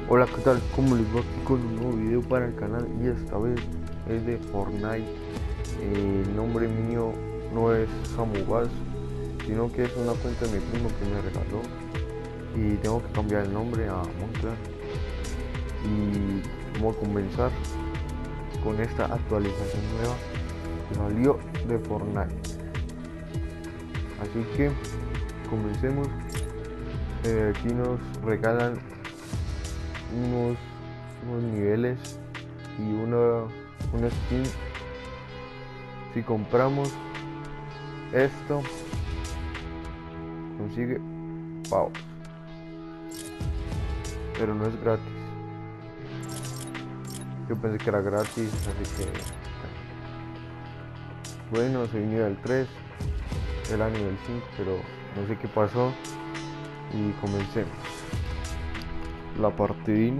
Hola, ¿qué tal? ¿Cómo les va? Aquí con un nuevo video para el canal y esta vez es de Fortnite. El nombre mío no es Samubas, sino que es una cuenta de mi primo que me regaló y tengo que cambiar el nombre a Monclar. Y vamos a comenzar con esta actualización nueva que salió de Fortnite. Así que comencemos. Aquí nos regalan unos niveles y una skin. Si compramos esto, consigue pavos, pero no es gratis. Yo pensé que era gratis, así que bueno, soy nivel 3, era nivel 5, pero no sé qué pasó. Y comencemos la partidina.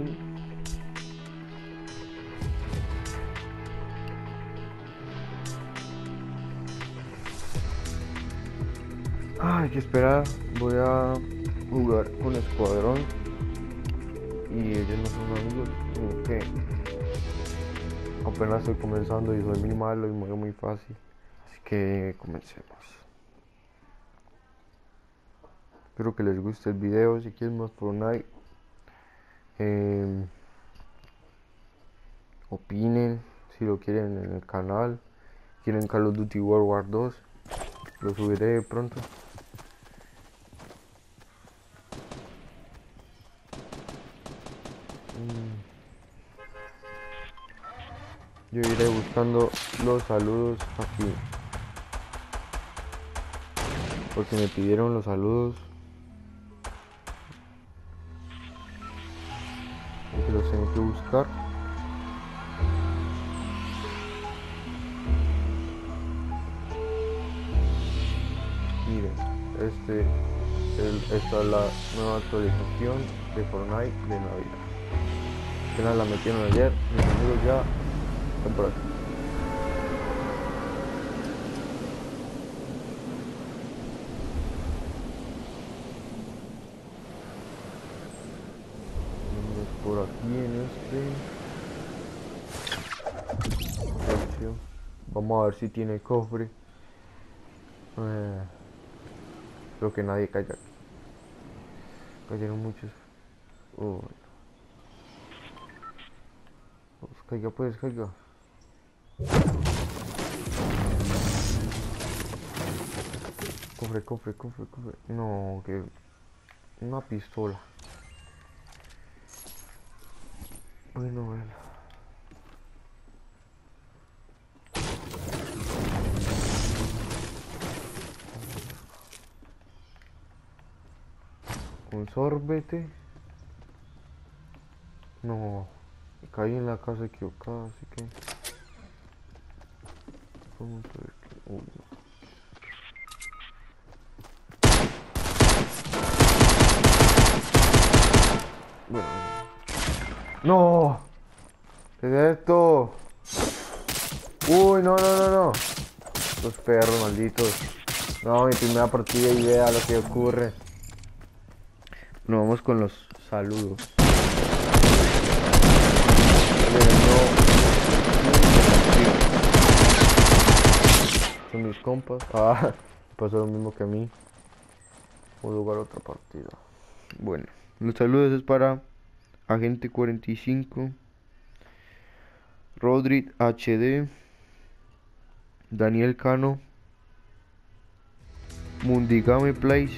Hay que esperar. Voy a jugar con escuadrón y ellos no son amigos, como que apenas estoy comenzando y soy muy malo y muero muy fácil, así que comencemos. Espero que les guste el video. Si quieren más Fortnite, opinen si lo quieren en el canal. Quieren Call of Duty World War 2, lo subiré pronto. Yo iré buscando los saludos aquí, porque me pidieron los saludos y los tengo que buscar. Miren, esta es la nueva actualización de Fortnite de Navidad. Apenas la metieron ayer, mis amigos ya están por aquí. Por aquí en este. Vamos a ver si tiene cofre. Creo que nadie cayó aquí. Cayeron muchos. Oh. Pues caiga, pues caiga. Cofre, cofre, cofre, cofre. No, que una pistola. Bueno, bueno. Un sorbete. No, caí en la casa equivocada, así que vamos a ver qué. Uy, no. Bueno, no, ¿qué es esto? Uy, no, no, no, no. Los perros malditos. No, mi primera partida y vea lo que ocurre. Bueno, vamos con los saludos. Son mis compas. Pasó lo mismo que a mí. Voy a jugar otra partida. Bueno, los saludos es para Agente 45, Rodri HD, Daniel Cano, Mundi Gameplays,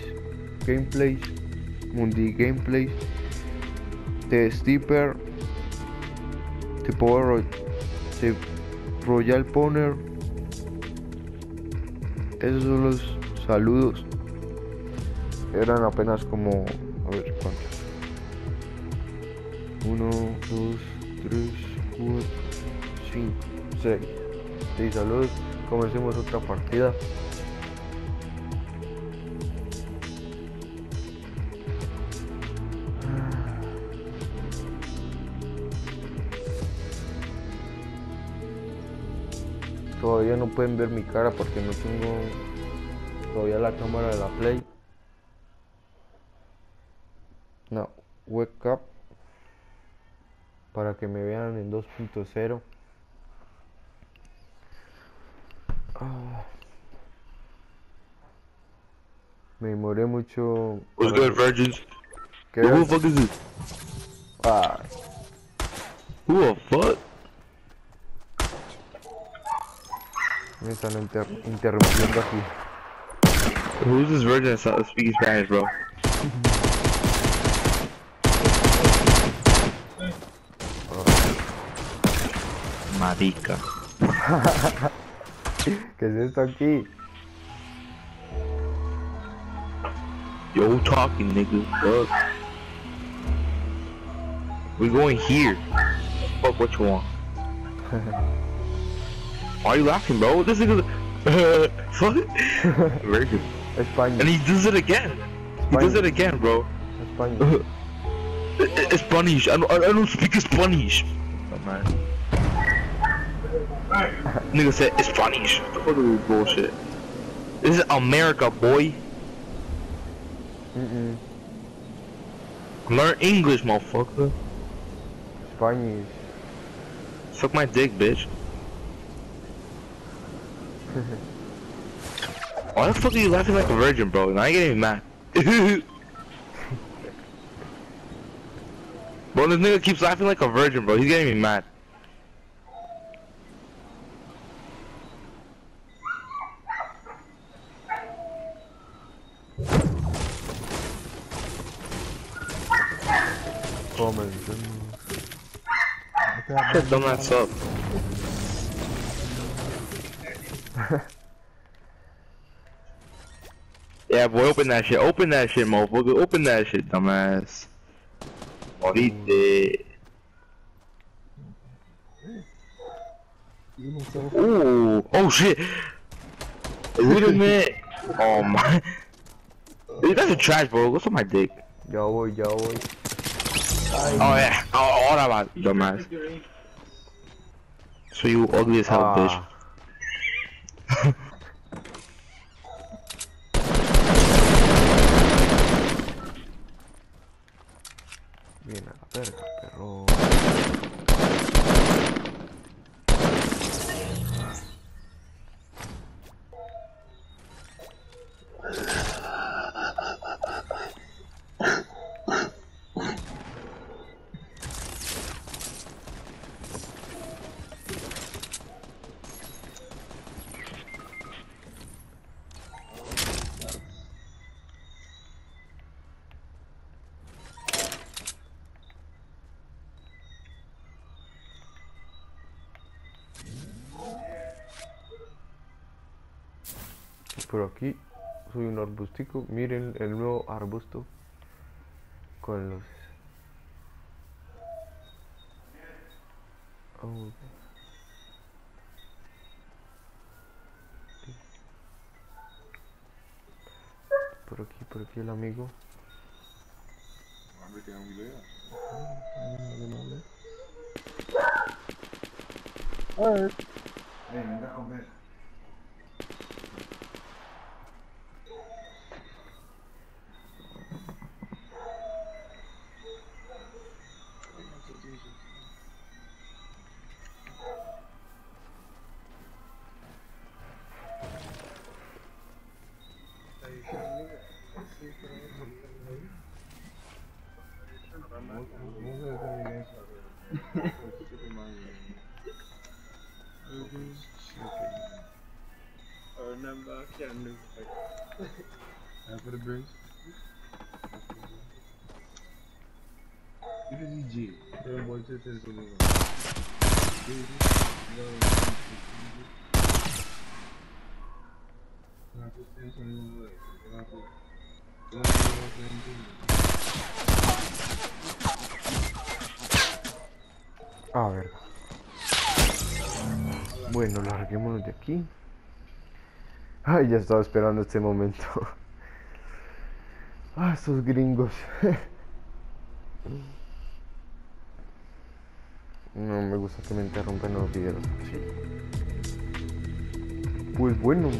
Mundi Gameplays, The Steeper, The Royal Poner. Esos son los saludos. Eran apenas como, a ver cuántos. 1, 2, 3, 4, 5, 6. 6 saludos. Comencemos otra partida. Todavía no pueden ver mi cara porque no tengo todavía la cámara de la Play. No, wake up. para que me vean en 2.0. Me demoré mucho. What's good, virgins? ¿Qué Yo, who es? the fuck is this? Ah, Who the fuck? me están interrumpiendo aquí. Who's this virgin that speaks Spanish, bro? Marica. ¿Qué es esto aquí? Yo, who talking, nigga? Fuck. We going here. Fuck what you want. Why are you laughing, bro? This nigga. Fuck. Virgin. España. And he does it again. He does it again, bro. España. Spanish. I don't speak Spanish. Oh, man. Nigga said Spanish. What the fuck is this bullshit? This is America, boy. Learn English, motherfucker. Spanish. Suck my dick, bitch. Why the fuck are you laughing like a virgin, bro? Now I get even mad. Bro, this nigga keeps laughing like a virgin, bro. He's getting me mad. Comencemos. Shut dumbass up. Yeah, boy, open that shit. Open that shit, motherfucker. Open that shit, dumbass. Morite. Ooh. Oh shit. Wait a minute. Oh my. Dude, that's a trash, bro. What's on my dick? Ya voy, ya voy. Oh yeah. Oh, ahora va, dumbass. So you ugly as hell, bitch. Bien a la verga, perro. Por aquí soy un arbustico. Miren el nuevo arbusto con los... Oh. Por aquí el amigo. Venga a comer. Voor de brunch. Dit is die G. Een boy zit in zo'n ding. A ver. Bueno, larguémonos de aquí. Ay, ya estaba esperando este momento. Ah, estos gringos. No me gusta que me interrumpan los videos. Sí. Pues bueno.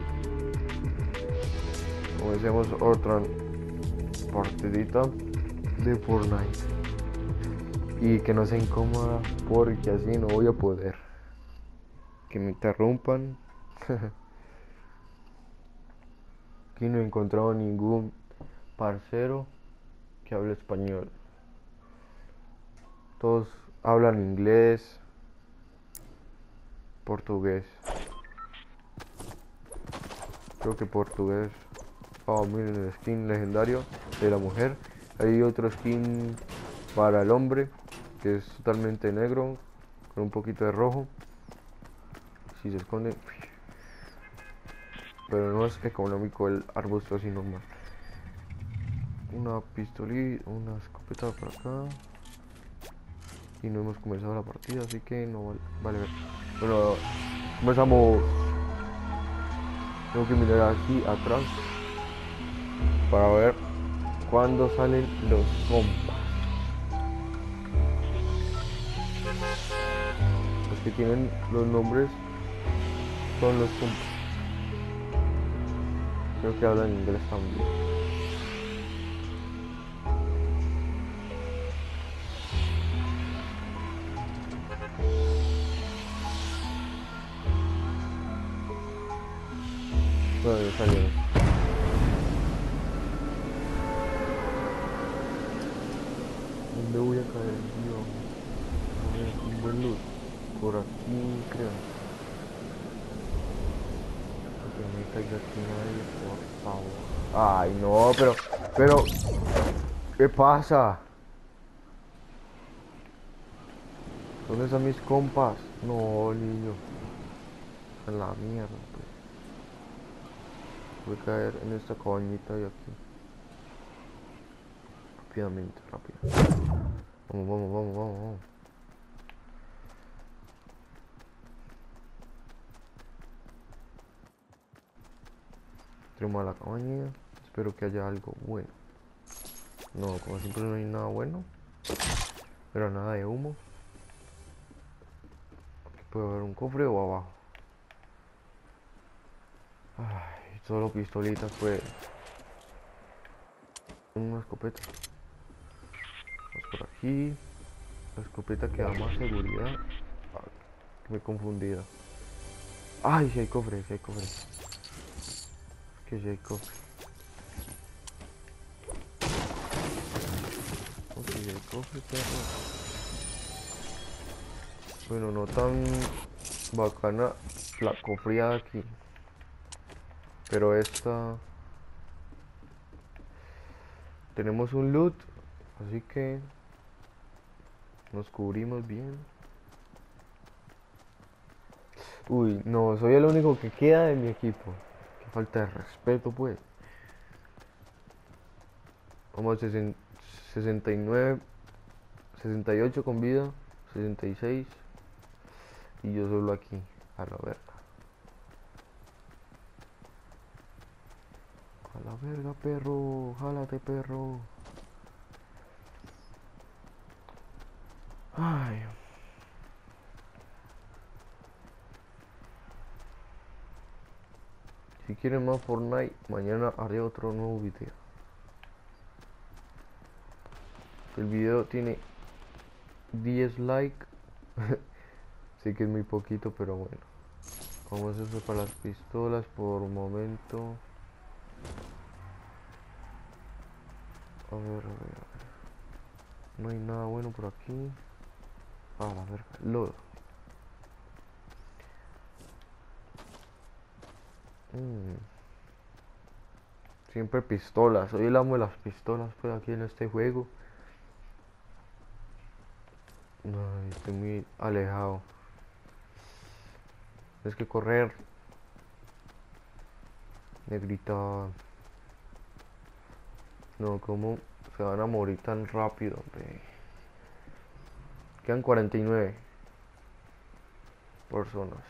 Comencemos otra partidita. de Fortnite. Y que no sea incómoda porque así no voy a poder. Que me interrumpan. Aquí no he encontrado ningún parcero que hable español. Todos hablan inglés, portugués. Creo que portugués. Oh, miren el skin legendario de la mujer. Hay otro skin para el hombre que es totalmente negro con un poquito de rojo. Si se esconde, pero no es económico el arbusto así normal. Una pistolita, una escopeta por acá. Y no hemos comenzado la partida, así que no vale ver. Bueno, comenzamos. Tengo que mirar aquí atrás para ver cuándo salen los compas. Los que tienen los nombres son los compas. Creo que hablan inglés también. No, ya salieron. ¿Dónde voy a caer yo? A ver, un buen loot. Por aquí creo. Que no me caiga aquí nadie, por favor. Ay, no, pero, ¿qué pasa? ¿Dónde están mis compas? No, niño. En la mierda, pues. Voy a caer en esta cabañita de aquí. Rápidamente, rápido. Vamos, vamos, vamos, vamos, vamos. Entremos a la cabaña. Espero que haya algo bueno. No, como siempre no hay nada bueno. Pero nada de humo. Aquí puede haber un cofre o abajo. Ay, solo pistolitas pues. Una escopeta. Vamos por aquí. La escopeta que da más seguridad. Ay, que me he confundido. Ay, si hay cofre, si hay cofre. Que si hay cofre. Ok, si hay cofre, perro. Bueno, no tan bacana la cofreada aquí. Pero esta... Tenemos un loot. Así que... Nos cubrimos bien. Uy, no, soy el único que queda de mi equipo. Qué falta de respeto, pues. Vamos a 69, 68 con vida, 66. Y yo solo aquí, a la verga. A la verga, perro. Jálate, perro. Ay. Si quieren más Fortnite, mañana haré otro nuevo video. El video tiene 10 likes. Sí que es muy poquito, pero bueno. Vamos a eso para las pistolas por un momento. A ver, a ver, a ver. No hay nada bueno por aquí. A la verga, lodo. Siempre pistolas. Soy el amo de las pistolas pues aquí en este juego. No, estoy muy alejado. Es que correr. Negrita. No, ¿cómo se van a morir tan rápido, hombre? Quedan 49 personas.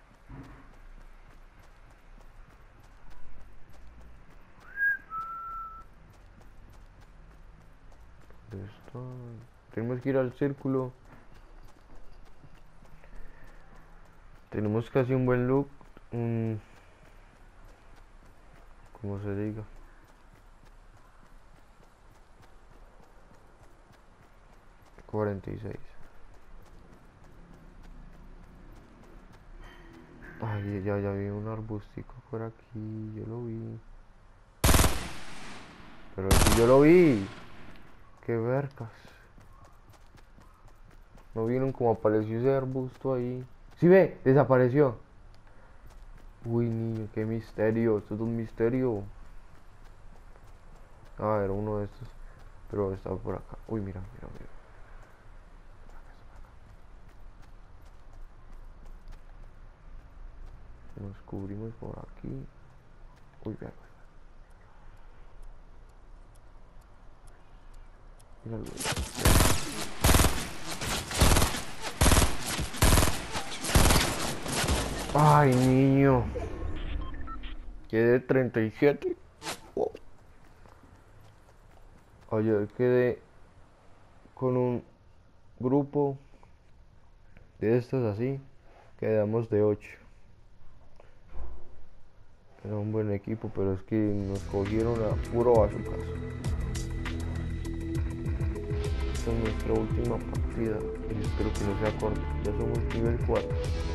¿Dónde está? Tenemos que ir al círculo. Tenemos casi un buen look. Como se diga. 46. Ay, ya vi un arbustico por aquí, yo lo vi. Pero si yo lo vi. Qué vergas. No vieron cómo apareció ese arbusto ahí. Sí ve, desapareció. Uy, niño, qué misterio. Esto es un misterio. Ah, era uno de estos. Pero estaba por acá. Uy, mira. Nos cubrimos por aquí. Uy, vea. Míralo. Ay, niño. Quedé 37. Wow. Ayer quedé con un grupo de estos así. Quedamos de 8. Era un buen equipo, pero es que nos cogieron a puro bazucazo. Esta es nuestra última partida y espero que no sea corta. Ya somos nivel 4.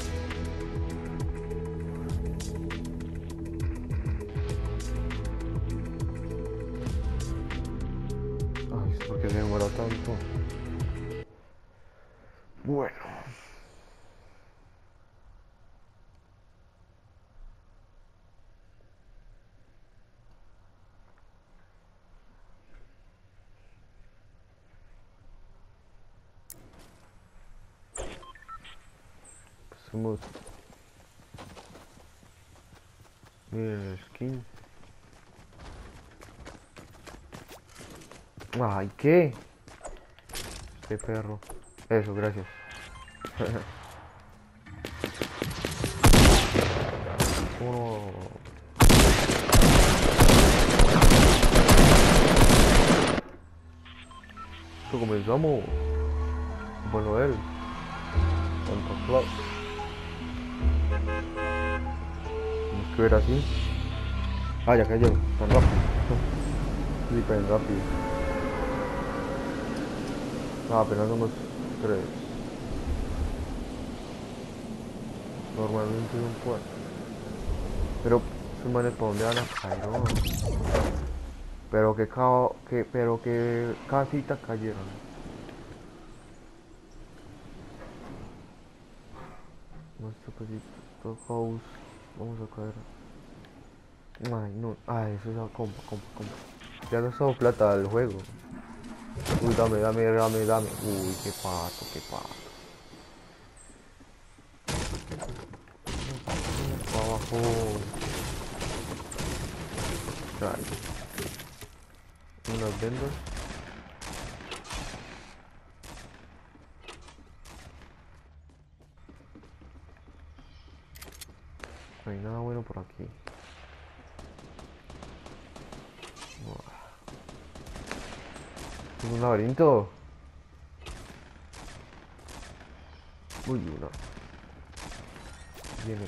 Ay, es porque se demora tanto. Bueno. Hacemos. Miren el skin. Ay, ¿qué? Este perro. Eso, gracias. Oh. Esto comenzamos. Bueno, él. Santa Claus. Tenemos que ver así. Ah, ya cayó. Tan rápido. Sí, tan rápido. Ah, apenas somos 3. Normalmente son 4. Pero, esos manes para dónde van a caer, ¿no? Pero que casita cayeron. Nuestro casito house. Vamos a caer. Ay, no. Ay, eso es la compa. Ya no estamos plata del juego. Uy, dame. Uy, qué pato. Para abajo. Trae. Unas vendas. No hay nada bueno por aquí. ¿Es un laberinto? Uy, una. Viene.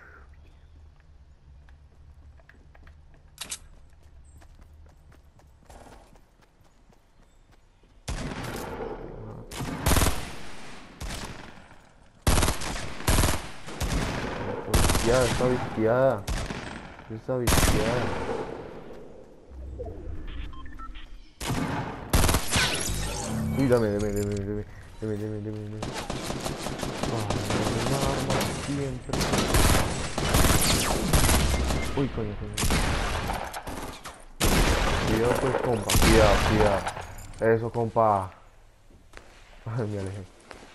Ya, está viciada. Está viciada. Uy, dame. Ah, arma siempre. Uy, coño. Cuidado pues, compa. Cuidado. Eso, compa. Ay, me alejé.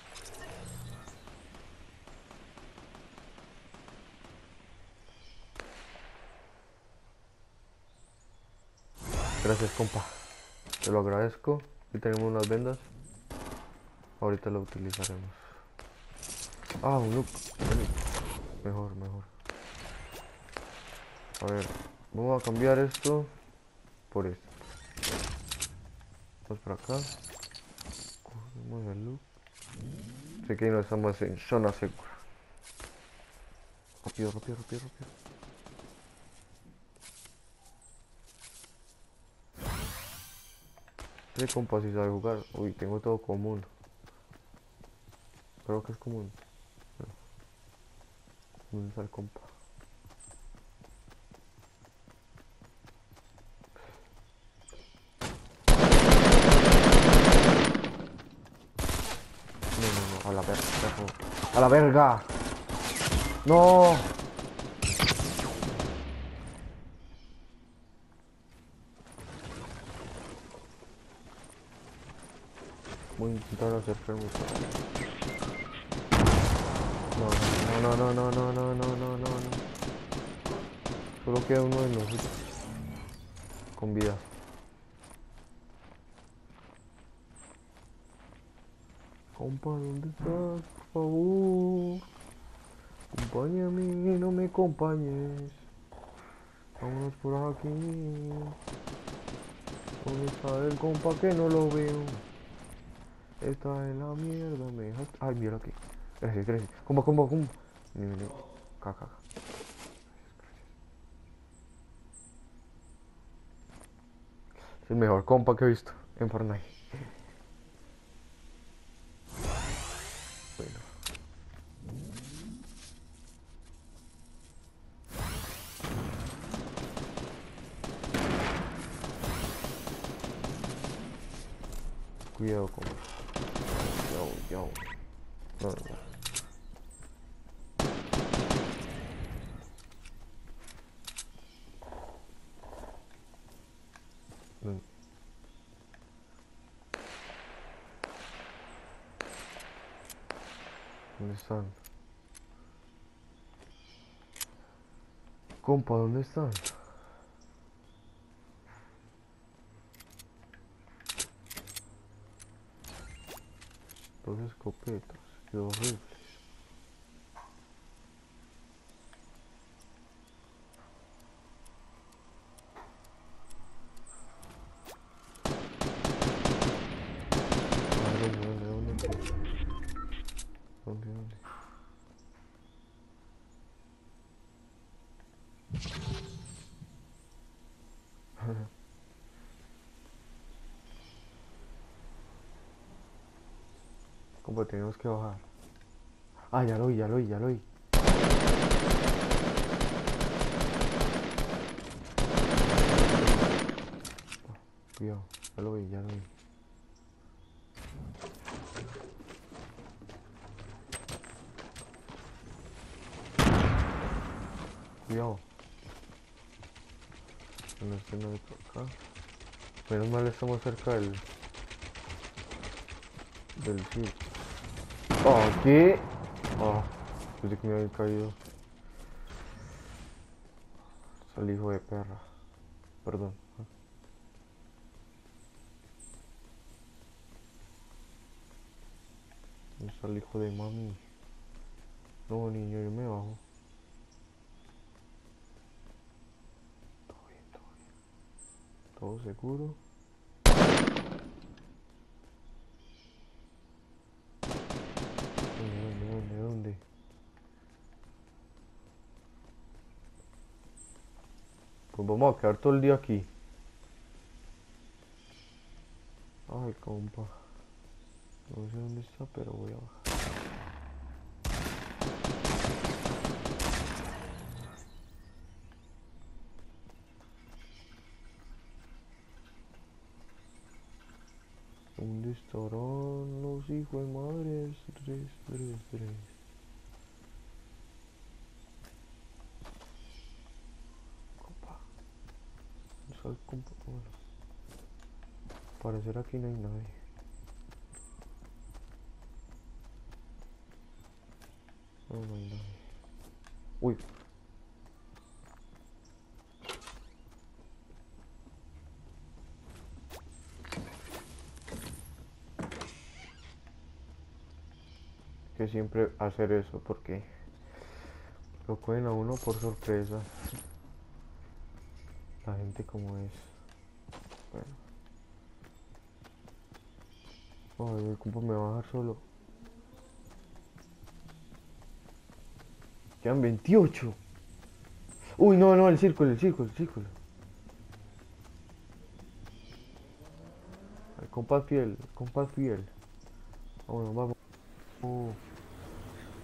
Gracias, compa. Te lo agradezco. Aquí tenemos unas vendas. Ahorita lo utilizaremos. Ah, un look. Mejor. A ver, vamos a cambiar esto por esto. Vamos por acá. Cogemos el look. Sé que no estamos en zona segura. Rápido. Ese compa si sabe jugar. Uy, tengo todo común. Creo que es común. ¿Dónde está el compa? No, a la verga, perro. ¡A la verga! ¡No! Voy a intentar acercarme. No. Solo queda uno de nosotros con vida. Compa, ¿dónde estás? Por favor. Acompáñame, no me acompañes. Vámonos por aquí. ¿Dónde está el compa que no lo veo? Está en la mierda, me dejaste. Ay, mira aquí. Gracias. Compa. Vení. Caca. Es el mejor compa que he visto en Fortnite. Bueno. Cuidado, compa. Yo. No. ¿Dónde están? Compa, ¿dónde están? Dos escopetas, qué horrible. ¿Dónde? Compa, tenemos que bajar. Ah, ya lo vi. Cuidado, ya lo vi. Cuidado. No estoy nada por acá. Menos mal estamos cerca del sitio. Oh, ¿qué? Oh, pensé que me había caído. Sal, hijo de perra. Perdón. ¿Dónde está el hijo de mami? No, niño, yo me bajo. Todo bien. Todo seguro. ¿Dónde? Pues vamos a quedar todo el día aquí. Ay, compa. No sé dónde está, pero voy a bajar. ¿Dónde estarán los hijos de madres? Tres. Compa. ¿Dónde está el compa? Bueno. Parecer aquí no hay nadie. No hay nadie. Uy. Que siempre hacer eso porque lo cogen a uno por sorpresa. La gente como es. Bueno. Ay, el compa me va a dejar solo. Quedan 28. Uy, no, el círculo. El compa fiel. Vamos.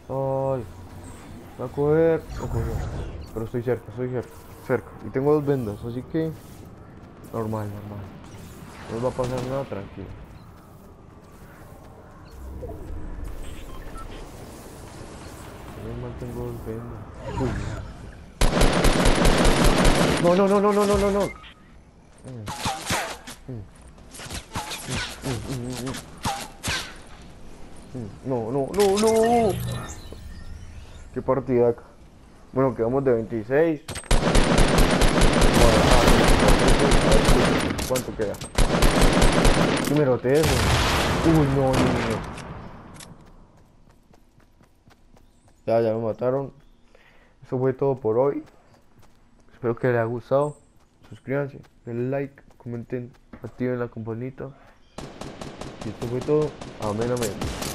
Ay, va a coger. No cogió. Pero estoy cerca, cerca. Y tengo dos vendas, así que normal. No nos va a pasar nada, tranquilo. Normal tengo dos vendas. Uy. No. No. Qué partida. Bueno, quedamos de 26. ¿Cuánto queda? Número 3. Uy, no. Ya me mataron. Eso fue todo por hoy. Espero que les haya gustado. Suscríbanse, denle like, comenten, activen la campanita. Y esto fue todo. Amén, amén.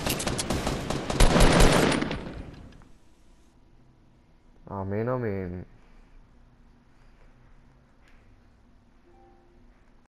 Amén, amén.